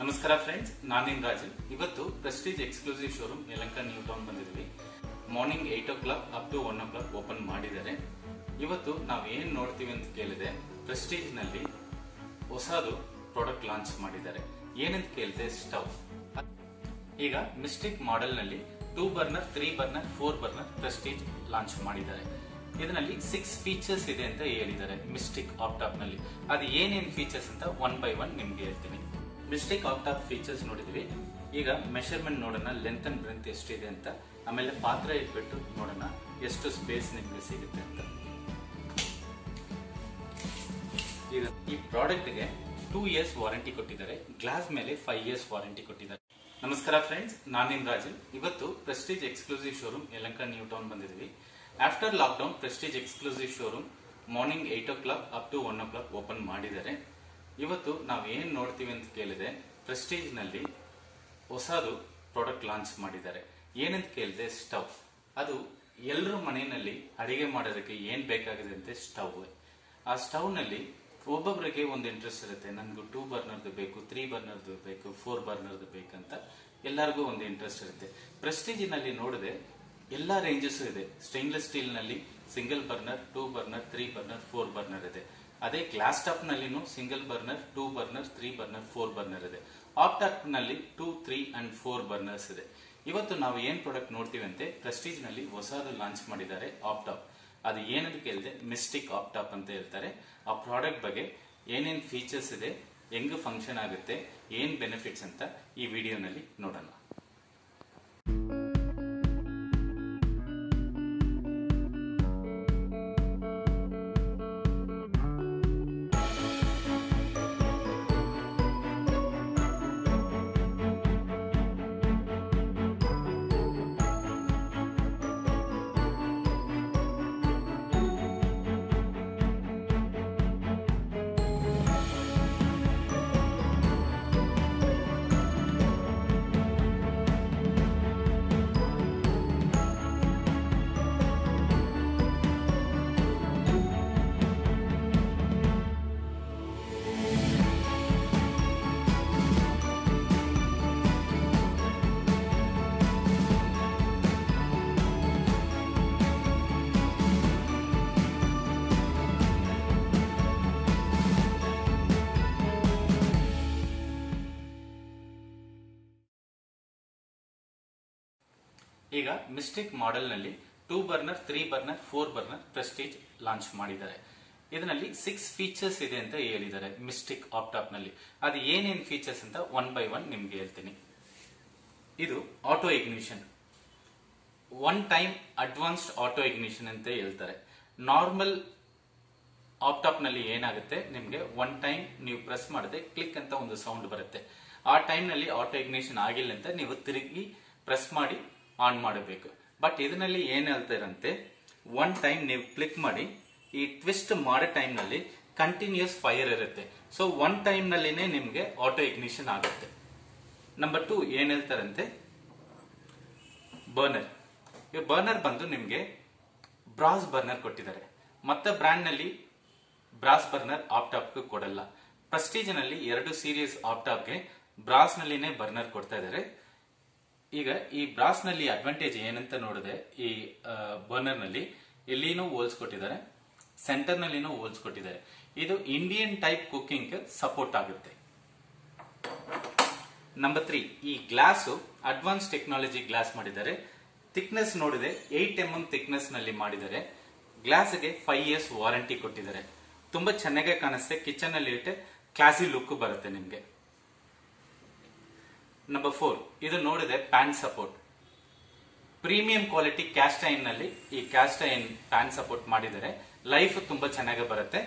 ನಮಸ್ಕಾರ ಫ್ರೆಂಡ್ಸ್, ನಾನು ನಿಮ್ ರಾಜನ್. ಇವತ್ತು Prestige exclusive showroom Yelahanka new town ಬಂದಿದ್ವಿ. Morning 8 o'clock up to 1 o'clock open ಮಾಡಿದ್ದಾರೆ. ಇವತ್ತು ನಾವು ಏನ್ ನೋಡ್ತೀವಿ ಅಂತ ಕೇಳಿದೆ, ಪ್ರೆಸ್ಟೀಜ್ ನಲ್ಲಿ ಹೊಸದು ಪ್ರಾಡಕ್ಟ್ ಲಾಂಚ್ ಮಾಡಿದ್ದಾರೆ. ಏನಂತ ಕೇಳಿದೆ, ಸ್ಟವ್. ಈಗ ಮಿಸ್ಟಿಕ್ ಮಾಡೆಲ್ ನಲ್ಲಿ 2 burner, 3 burner, 4 burner Prestige launch ಮಾಡಿದ್ದಾರೆ. ಇದರಲ್ಲಿ 6 ಫೀಚರ್ಸ್ ಇದೆ ಅಂತ ಹೇಳಿದ್ದಾರೆ ಮಿಸ್ಟಿಕ್ ಆಪ್ಟಾಪ್ ನಲ್ಲಿ. ಅದು ಏನೇನ್ ಫೀಚರ್ಸ್ ಅಂತ ಒನ್ ಬೈ ಒನ್ ನಿಮ್ಗೆ ಹೇಳ್ತೀನಿ. ಮಿಸ್ಟಿಕ್ ಆಪ್ಟಾಪ್ ಫೀಚರ್ಸ್ ನೋಡಿದ್ವಿ. ಈಗ ಮೆಷರ್ಮೆಂಟ್ ನೋಡೋಣ, ಲೆಂತ್ ಅಂಡ್ ಬ್ರೆಂತ್ ಎಷ್ಟಿದೆ ಅಂತ. ಆಮೇಲೆ ಪಾತ್ರೆ ಇಟ್ಬಿಟ್ಟು ನೋಡೋಣ ಎಷ್ಟು ಸ್ಪೇಸ್ ನಿಮ್ಗೆ ಸಿಗುತ್ತೆ ಅಂತ. ಈಗ ಈ ಪ್ರಾಡಕ್ಟ್ ಗೆ 2 years ವಾರಂಟಿ ಕೊಟ್ಟಿದ್ದಾರೆ. ಗ್ಲಾಸ್ ಮೇಲೆ 5 years ವಾರಂಟಿ ಕೊಟ್ಟಿದ್ದಾರೆ. ನಮಸ್ಕಾರ ಫ್ರೆಂಡ್ಸ್, ನಾನು ನಿಮ್ ರಾಜನ್. ಇವತ್ತು Prestige exclusive showroom Yelahanka new town ಬಂದಿದ್ವಿ. After lockdown Prestige exclusive showroom morning 8 o'clock up to 1 o'clock open ಮಾಡಿದ್ದಾರೆ. ಇವತ್ತು ನಾವು ಏನ್ ನೋಡ್ತೀವಿ ಅಂತ ಕೇಳಿದೆ, ಪ್ರೆಸ್ಟೀಜ್ ನಲ್ಲಿ ಹೊಸದು ಪ್ರಾಡಕ್ಟ್ ಲಾಂಚ್ ಮಾಡಿದ್ದಾರೆ. ಏನಂತ ಕೇಳಿದೆ, ಸ್ಟವ್. ಅದು ಎಲ್ಲರ ಮನೆಯಲ್ಲಿ ಅಡಿಗೆ ಮಾಡೋದಕ್ಕೆ ಏನ್ ಬೇಕಾಗಿದೆ ಅಂತ ಸ್ಟವ್. ಆ ಸ್ಟವ್ ನಲ್ಲಿ ಒಬ್ಬೊಬ್ಬರಿಗೆ ಒಂದು ಇಂಟ್ರೆಸ್ಟ್ ಇರುತ್ತೆ. ನನ್ಗೂ 2 ಬರ್ನರ್ದು ಬೇಕು, 3 ಬರ್ನರ್ದು ಬೇಕು, 4 ಬರ್ನರ್ದು ಬೇಕಂತ ಎಲ್ಲರಿಗೂ ಒಂದು ಇಂಟ್ರೆಸ್ಟ್ ಇರುತ್ತೆ. ಪ್ರೆಸ್ಟೀಜ್ ನಲ್ಲಿ ನೋಡಿದೆ ಎಲ್ಲಾ ರೇಂಜಸ್ ಇದೆ. ಸ್ಟೇನ್ಲೆಸ್ ಸ್ಟೀಲ್ ನಲ್ಲಿ single burner, 2 burner, 3 burner, 4 burner ಇದೆ. ಅದೇ ಗ್ಲಾಸ್ ಟಾಪ್ ನಲ್ಲಿನೂ single burner, 2 burner, 3 burner, 4 burner ಇದೆ. ಆಪ್ಟಾಪ್ ನಲ್ಲಿ 2, 3 and 4 ಬರ್ನರ್ಸ್ ಇದೆ. ಇವತ್ತು ನಾವು ಏನ್ ಪ್ರಾಡಕ್ಟ್ ನೋಡ್ತೀವಿ ಅಂತೆ, ಪ್ರೆಸ್ಟೀಜ್ ನಲ್ಲಿ ಹೊಸದು ಲಾಂಚ್ ಮಾಡಿದ್ದಾರೆ ಆಪ್ಟಾಪ್. ಅದು ಏನಂತ ಕೇಳಿದೆ, ಮಿಸ್ಟಿಕ್ ಆಪ್ಟಾಪ್ ಅಂತ ಹೇಳ್ತಾರೆ. ಆ ಪ್ರಾಡಕ್ಟ್ ಬಗ್ಗೆ ಏನೇನ್ ಫೀಚರ್ಸ್ ಇದೆ, ಹೆಂಗ್ ಫಂಕ್ಷನ್ ಆಗುತ್ತೆ, ಏನ್ ಬೆನಿಫಿಟ್ಸ್ ಅಂತ ಈ ವಿಡಿಯೋನಲ್ಲಿ ನೋಡೋಣ. ಈಗ ಮಿಸ್ಟಿಕ್ ಮಾಡೆಲ್ ನಲ್ಲಿ 2 burner, 3 burner, 4 burner Prestige launch ಮಾಡಿದ್ದಾರೆ. ಇದರಲ್ಲಿ 6 ಫೀಚರ್ಸ್ ಇದೆ ಅಂತ ಹೇಳಿದ್ದಾರೆ ಮಿಸ್ಟಿಕ್ ಆಪ್ಟಾಪ್ ನಲ್ಲಿ. ಅದು ಏನೇನ್ ಫೀಚರ್ಸ್ ಅಂತ ಒನ್ ಬೈ ಒನ್ ನಿಮ್ಗೆ ಹೇಳ್ತೀನಿ. ಇದು auto ignition, 1 time advanced auto ignition ಅಂತ ಹೇಳ್ತಾರೆ. ನಾರ್ಮಲ್ ಆಪ್ಟಾಪ್ ನಲ್ಲಿ ಏನಾಗುತ್ತೆ, ನಿಮ್ಗೆ 1 time ನೀವು ಪ್ರೆಸ್ ಮಾಡದೆ ಕ್ಲಿಕ್ ಅಂತ ಒಂದು ಸೌಂಡ್ ಬರುತ್ತೆ. ಆ ಟೈಮ್ ನಲ್ಲಿ ಆಟೋ ಇಗ್ನಿಷನ್ ಆಗಿಲ್ಲ ಅಂತ ನೀವು ತಿರುಗಿ ಪ್ರೆಸ್ ಮಾಡಿ ಆನ್ ಮಾಡಬೇಕು. ಬಟ್ ಇದರಲ್ಲಿ ಏನ್ ಹೇಳ್ತಾರಂತೆ, 1 time ನೀವು ಕ್ಲಿಕ್ ಮಾಡಿ ಈ ಟ್ವಿಸ್ಟ್ ಮಾಡೋ ಟೈಮ್ ನಲ್ಲಿ ಕಂಟಿನ್ಯೂಸ್ ಫೈರ್ ಇರುತ್ತೆ. ಸೊ 1 time ನಲ್ಲಿನೇ ನಿಮ್ಗೆ ಆಟೋ ಇಗ್ನಿಷನ್ ಆಗುತ್ತೆ. ನಂಬರ್ 2 ಏನ್ ಹೇಳ್ತಾರಂತೆ, ಬರ್ನರ್. ಈ ಬರ್ನರ್ ಬಂದು ನಿಮ್ಗೆ ಬ್ರಾಸ್ ಬರ್ನರ್ ಕೊಟ್ಟಿದ್ದಾರೆ. ಮತ್ತೆ ಬ್ರ್ಯಾಂಡ್ ನಲ್ಲಿ ಬ್ರಾಸ್ ಬರ್ನರ್ ಆಪ್ಟಾಪ್ ಕೊಡಲ್ಲ. ಪ್ರೆಸ್ಟೀಜ್ ನಲ್ಲಿ 2 ಸೀರೀಸ್ ಆಪ್ಟಾಪ್ಗೆ ಬ್ರಾಸ್ ನಲ್ಲಿನೇ ಬರ್ನರ್ ಕೊಡ್ತಾ ಇದ್ದಾರೆ. ಈಗ ಈ ಬ್ರಾಸ್ ನಲ್ಲಿ ಅಡ್ವಾಂಟೇಜ್ ಏನಂತ ನೋಡಿದೆ, ಈ ಬರ್ನರ್ ನಲ್ಲಿ ಇಲ್ಲಿನೂ ಹೋಲ್ಸ್ ಕೊಟ್ಟಿದ್ದಾರೆ, ಸೆಂಟರ್ ನಲ್ಲಿನೂ ಹೋಲ್ಸ್ ಕೊಟ್ಟಿದ್ದಾರೆ. ಇದು ಇಂಡಿಯನ್ ಟೈಪ್ ಕುಕಿಂಗ್ ಸಪೋರ್ಟ್ ಆಗುತ್ತೆ. ನಂಬರ್ 3, ಈ ಗ್ಲಾಸ್ ಅಡ್ವಾನ್ಸ್ ಟೆಕ್ನಾಲಜಿ ಗ್ಲಾಸ್ ಮಾಡಿದ್ದಾರೆ. ಥಿಕ್ನೆಸ್ ನೋಡಿದೆ 8 mm ಥಿಕ್ನೆಸ್ ನಲ್ಲಿ ಮಾಡಿದ್ದಾರೆ. ಗ್ಲಾಸ್ಗೆ 5 years ವಾರಂಟಿ ಕೊಟ್ಟಿದ್ದಾರೆ. ತುಂಬಾ ಚೆನ್ನಾಗಿ ಕಾಣಿಸುತ್ತೆ. ಕಿಚನ್ ನಲ್ಲಿ ಇಟ್ಟೆ ಕ್ಲಾಸಿ ಲುಕ್ ಬರುತ್ತೆ ನಿಮ್ಗೆ. ನಂಬರ್ 4, ಇದು ನೋಡಿದೆ pan support. Premium quality cast iron ನಲ್ಲಿ ಈ ಕ್ಯಾಸ್ಟ್ ಐರನ್ ಪ್ಯಾನ್ ಸಪೋರ್ಟ್ ಮಾಡಿದರೆ ಲೈಫ್ ತುಂಬಾ ಚೆನ್ನಾಗಿ ಬರುತ್ತೆ.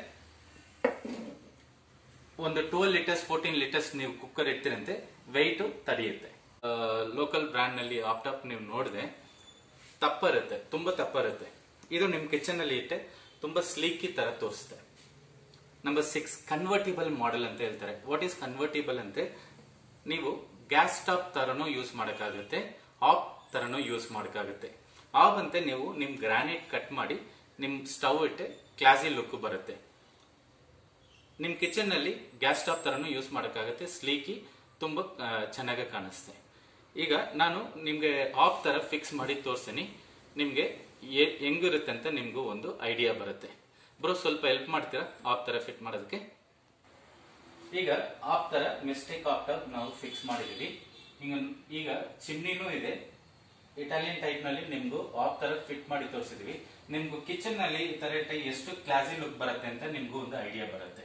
ಒಂದು 12 liters 14 liters ನೀವು ಕುಕ್ಕರ್ ಇಡ್ತೀರಂತೆ ವೆಯ್ಟ್ ತಡೆಯುತ್ತೆ. ಲೋಕಲ್ ಬ್ರ್ಯಾಂಡ್ ನಲ್ಲಿ ಆಪ್ಟಾಪ್ ನೀವು ನೋಡಿದೆ ತಪ್ಪ ಇರುತ್ತೆ, ತುಂಬಾ ತಪ್ಪ ಇರುತ್ತೆ. ಇದು ನಿಮ್ ಕಿಚನ್ ನಲ್ಲಿ ಇಟ್ಟೆ ತುಂಬಾ ಸ್ಲೀಕಿ ತರ ತೋರಿಸುತ್ತೆ. ನಂಬರ್ 6, ಕನ್ವರ್ಟಿಬಲ್ ಮಾಡೆಲ್ ಅಂತ ಹೇಳ್ತಾರೆ. ವಾಟ್ ಈಸ್ ಕನ್ವರ್ಟಿಬಲ್ ಅಂದ್ರೆ, ನೀವು ಗ್ಯಾಸ್ ಸ್ಟವ್ ತರನು ಯೂಸ್ ಮಾಡಕ್ಕಾಗುತ್ತೆ, ಆಫ್ ತರನು ಯೂಸ್ ಮಾಡಕ್ಕಾಗುತ್ತೆ. ಆಫ್ ಅಂತ ನೀವು ನಿಮ್ ಗ್ರಾನೈಟ್ ಕಟ್ ಮಾಡಿ ನಿಮ್ ಸ್ಟವ್ ಇಟ್ಟೆ ಕ್ಲಾಸಿ ಲುಕ್ ಬರುತ್ತೆ. ನಿಮ್ ಕಿಚನ್ ನಲ್ಲಿ ಗ್ಯಾಸ್ ಸ್ಟವ್ ತರನು ಯೂಸ್ ಮಾಡಕ್ಕಾಗುತ್ತೆ, ಸ್ಲೀಕಿ ತುಂಬಾ ಚೆನ್ನಾಗಿ ಕಾಣಿಸುತ್ತೆ. ಈಗ ನಾನು ನಿಮ್ಗೆ ಆಫ್ ತರ ಫಿಕ್ಸ್ ಮಾಡಿ ತೋರಿಸ್ತೀನಿ, ನಿಮ್ಗೆ ಹೆಂಗಿರುತ್ತೆ ಅಂತ ನಿಮ್ಗೂ ಒಂದು ಐಡಿಯಾ ಬರುತ್ತೆ. ಬ್ರೋ ಸ್ವಲ್ಪ ಹೆಲ್ಪ್ ಮಾಡ್ತೀರಾ ಆಫ್ ತರ ಫಿಟ್ ಮಾಡೋದಕ್ಕೆ? ಈಗ ಆಫ್ ತರ ಮಿಸ್ಟೇಕ್ ಆಫ್ ಟಾಪ್ ನಾವು ಫಿಕ್ಸ್ ಮಾಡಿದೀವಿ. ಈಗ ಚಿಮ್ನಿನೂ ಇದೆ, ಇಟಾಲಿಯನ್ ಟೈಪ್ ನಲ್ಲಿ ನಿಮ್ಗೂ ಆಫ್ ತರ ಫಿಟ್ ಮಾಡಿ ತೋರಿಸಿದೀವಿ. ನಿಮ್ಗೂ ಕಿಚನ್ ನಲ್ಲಿ ಈ ತರ ಎಷ್ಟು ಕ್ಲಾಸಿ ಲುಕ್ ಬರುತ್ತೆ ಅಂತ ನಿಮ್ಗೂ ಒಂದು ಐಡಿಯಾ ಬರುತ್ತೆ.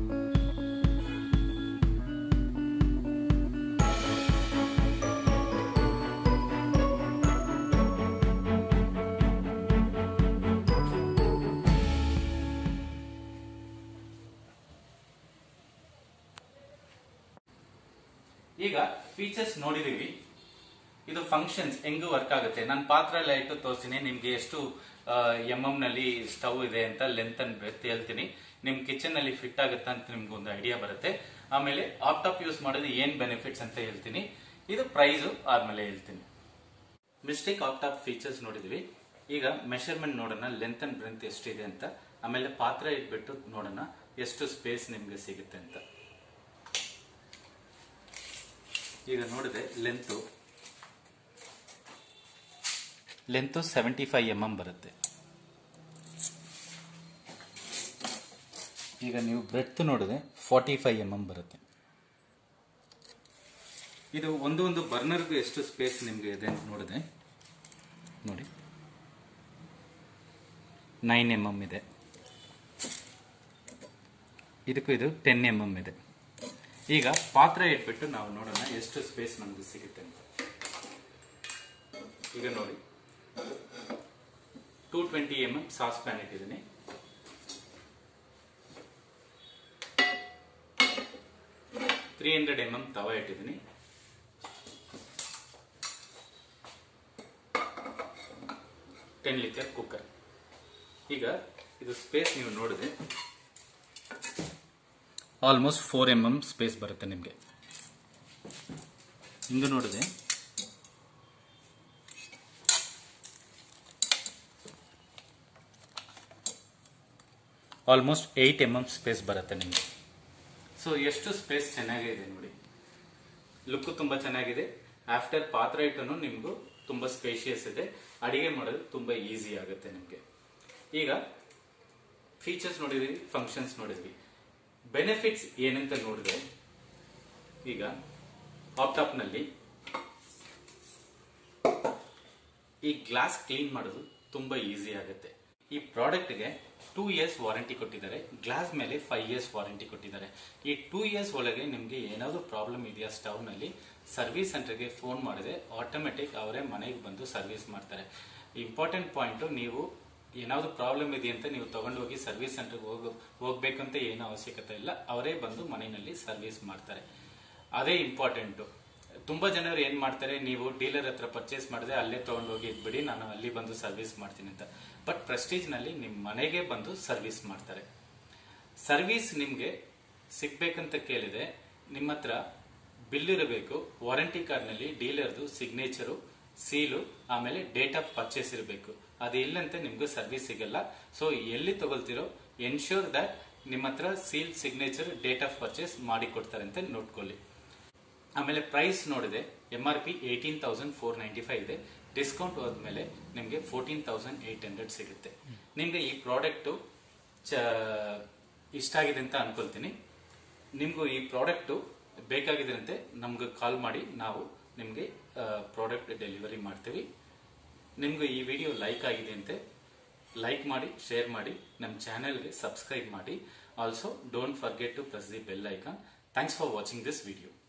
ಈಗ ಫೀಚರ್ಸ್ ನೋಡಿದೀವಿ, ಇದು ಫಂಕ್ಷನ್ಸ್ ಹೆಂಗ್ ವರ್ಕ್ ಆಗುತ್ತೆ. ನಾನು ಪಾತ್ರ ಎಲ್ಲ ಇಟ್ಟು ತೋರಿಸ್ತೀನಿ, ನಿಮ್ಗೆ ಎಷ್ಟು ನಲ್ಲಿ ಸ್ಟವ್ ಇದೆ ಅಂತ ಲೆಂತ್ ಅಂಡ್ ಬ್ರೆತ್ ಹೇಳ್ತೀನಿ. ನಿಮ್ ಕಿಚನ್ ನಲ್ಲಿ ಫಿಟ್ ಆಗುತ್ತಾ ಅಂತ ನಿಮ್ಗೆ ಒಂದು ಐಡಿಯಾ ಬರುತ್ತೆ. ಆಮೇಲೆ ಆಫ್ ಟಾಪ್ ಯೂಸ್ ಮಾಡೋದು ಏನ್ ಬೆನಿಫಿಟ್ಸ್ ಅಂತ ಹೇಳ್ತೀನಿ. ಇದು ಪ್ರೈಸ್ ಆದ್ಮೇಲೆ ಹೇಳ್ತೀನಿ. ಮಿಸ್ಟೇಕ್ ಆಫ್ ಟಾಪ್ ಫೀಚರ್ಸ್ ನೋಡಿದ್ವಿ. ಈಗ ಮೆಷರ್ಮೆಂಟ್ ನೋಡೋಣ, ಲೆಂತ್ ಅಂಡ್ ಬ್ರೆತ್ ಎಷ್ಟಿದೆ ಅಂತ. ಆಮೇಲೆ ಪಾತ್ರ ಇಟ್ಬಿಟ್ಟು ನೋಡೋಣ ಎಷ್ಟು ಸ್ಪೇಸ್ ನಿಮ್ಗೆ ಸಿಗುತ್ತೆ ಅಂತ. ಈಗ ನೋಡಿದೆ ಲೆಂತ್ 75 mm ಬರುತ್ತೆ. ಈಗ ನೀವು ಬ್ರೆಡ್ತ್ ನೋಡಿದ್ರೆ 45 mm ಬರುತ್ತೆ. ಇದು ಒಂದು ಬರ್ನರ್ಗೂ ಎಷ್ಟು ಸ್ಪೇಸ್ ನಿಮ್ಗೆ ಇದೆ ಅಂತ ನೋಡಿದೆ ನೋಡಿ, 9 mm ಇದೆ. ಇದಕ್ಕೂ ಇದು 10 mm ಇದೆ. ಈಗ ಪಾತ್ರ ಇಟ್ಬಿಟ್ಟು ನಾವು ನೋಡೋಣ ಎಷ್ಟು ಸ್ಪೇಸ್ ನಮ್ಗೆ ಸಿಗುತ್ತೆ ಅಂತ. ಈಗ ನೋಡಿ 220 mm ಸಾಸ್ ಪ್ಯಾನ್ ಇಟ್ಟಿದ್ದೀನಿ. $300 mm ತವಾ ಇಟ್ಟಿದ್ದೀನಿ. $10 ಲೀಟರ್ ಕುಕ್ಕರ್. ಈಗ ಇದು ಸ್ಪೇಸ್ ನೀವು ನೋಡಿದ್ರೆ ಆಲ್ಮೋಸ್ಟ್ 4 mm ಸ್ಪೇಸ್ ಬರುತ್ತೆ ನಿಮಗೆ. ಹಿಂಗೆ ನೋಡಿದೆ ಆಲ್ಮೋಸ್ಟ್ 8 mm ಸ್ಪೇಸ್ ಬರುತ್ತೆ ನಿಮಗೆ. ಸೊ ಎಷ್ಟು ಸ್ಪೇಸ್ ಚೆನ್ನಾಗಿದೆ ನೋಡಿ, ಲುಕ್ ತುಂಬಾ ಚೆನ್ನಾಗಿದೆ. ಆಫ್ಟರ್ ಪಾತ್ರ ಇಟ್ಟನು ನಿಮ್ಗೂ ತುಂಬಾ ಸ್ಪೇಷಿಯಸ್ ಇದೆ, ಅಡಿಗೆ ಮಾಡೋದು ತುಂಬಾ ಈಸಿ ಆಗುತ್ತೆ ನಿಮ್ಗೆ. ಈಗ ಫೀಚರ್ಸ್ ನೋಡಿದ್ವಿ, ಫಂಕ್ಷನ್ಸ್ ನೋಡಿದ್ವಿ, ಬೆನಿಫಿಟ್ಸ್ ಏನಂತ ನೋಡಿದ್ರೆ, ಈಗ ಆಫ್ ಟಾಪ್ ನಲ್ಲಿ ಈ ಗ್ಲಾಸ್ ಕ್ಲೀನ್ ಮಾಡೋದು ತುಂಬಾ ಈಸಿ ಆಗುತ್ತೆ. ಈ ಪ್ರಾಡಕ್ಟ್ಗೆ 2 years ವಾರಂಟಿ ಕೊಟ್ಟಿದ್ದಾರೆ, ಗ್ಲಾಸ್ ಮೇಲೆ 5 years ವಾರಂಟಿ ಕೊಟ್ಟಿದ್ದಾರೆ. ಈ 2 years ಒಳಗೆ ನಿಮ್ಗೆ ಏನಾದ್ರು ಪ್ರಾಬ್ಲಮ್ ಇದೆಯಾ ಸ್ಟವ್ ನಲ್ಲಿ, ಸರ್ವಿಸ್ ಸೆಂಟರ್ಗೆ ಫೋನ್ ಮಾಡಿದ್ರೆ ಆಟೋಮೆಟಿಕ್ ಅವರೇ ಮನೆಗೆ ಬಂದು ಸರ್ವಿಸ್ ಮಾಡ್ತಾರೆ. ಇಂಪಾರ್ಟೆಂಟ್ ಪಾಯಿಂಟ್, ನೀವು ಏನಾದ್ರು ಪ್ರಾಬ್ಲಮ್ ಇದೆ ಅಂತ ನೀವು ತಗೊಂಡೋಗಿ ಸರ್ವಿಸ್ ಸೆಂಟರ್ಗೆ ಹೋಗ್ಬೇಕಂತ ಏನೂ ಅವಶ್ಯಕತೆ ಇಲ್ಲ, ಅವರೇ ಬಂದು ಮನೆಯಲ್ಲಿ ಸರ್ವಿಸ್ ಮಾಡ್ತಾರೆ. ಅದೇ ಇಂಪಾರ್ಟೆಂಟ್. ತುಂಬಾ ಜನರು ಏನ್ ಮಾಡ್ತಾರೆ, ನೀವು ಡೀಲರ್ ಹತ್ರ ಪರ್ಚೇಸ್ ಮಾಡಿದ್ರೆ ಅಲ್ಲೇ ತಗೊಂಡೋಗಿ ಇಟ್ಬಿಡಿ, ನಾನು ಅಲ್ಲಿ ಬಂದು ಸರ್ವಿಸ್ ಮಾಡ್ತೀನಿ ಅಂತ. ಬಟ್ ಪ್ರೆಸ್ಟೀಜ್ ನಲ್ಲಿ ನಿಮ್ ಮನೆಗೆ ಬಂದು ಸರ್ವಿಸ್ ಮಾಡ್ತಾರೆ. ಸರ್ವಿಸ್ ನಿಮ್ಗೆ ಸಿಗ್ಬೇಕಂತ ಕೇಳಿದೆ, ನಿಮ್ಮ ಹತ್ರ ಬಿಲ್ ಇರಬೇಕು, ವಾರಂಟಿ ಕಾರ್ಡ್ ನಲ್ಲಿ ಡೀಲರ್ದು ಸಿಗ್ನೇಚರು, ಸೀಲು, ಆಮೇಲೆ ಡೇಟ್ ಆಫ್ ಪರ್ಚೇಸ್ ಇರಬೇಕು. ಅದು ಇಲ್ಲಂತೆ ನಿಮ್ಗೆ ಸರ್ವಿಸ್ ಸಿಗಲ್ಲ. ಸೊ ಎಲ್ಲಿ ತಗೊಳ್ತಿರೋ ಎನ್ಶೂರ್ ದಟ್ ನಿಮ್ಮ ಹತ್ರ seal, signature, date of purchase ಮಾಡಿ ಕೊಡ್ತಾರೆ ಅಂತ ನೋಡ್ಕೊಳ್ಳಿ. ಆಮೇಲೆ ಪ್ರೈಸ್ ನೋಡಿದೆ, MRP 18,495 ಇದೆ, ಡಿಸ್ಕೌಂಟ್ ಹೋದ್ಮೇಲೆ ನಿಮ್ಗೆ 14,800 ಸಿಗುತ್ತೆ. ನಿಮ್ಗೆ ಈ ಪ್ರಾಡಕ್ಟ್ ಇಷ್ಟ ಆಗಿದೆ ಅಂತ ಅನ್ಕೊಳ್ತೀನಿ. ನಿಮ್ಗೂ ಈ ಪ್ರಾಡಕ್ಟ್ ಬೇಕಾಗಿದೆ ಅಂತೆ ನಮ್ಗೆ ಕಾಲ್ ಮಾಡಿ, ನಾವು ನಿಮ್ಗೆ ಪ್ರಾಡಕ್ಟ್ ಡೆಲಿವರಿ ಮಾಡ್ತೀವಿ. ನಿಮ್ಗೆ ಈ ವಿಡಿಯೋ ಲೈಕ್ ಆಗಿದೆ ಅಂತೆ ಲೈಕ್ ಮಾಡಿ, ಶೇರ್ ಮಾಡಿ, ನಮ್ಮ ಚಾನೆಲ್ಗೆ ಸಬ್ಸ್ಕ್ರೈಬ್ ಮಾಡಿ. Also don't forget to press the bell icon. Thanks for watching this video.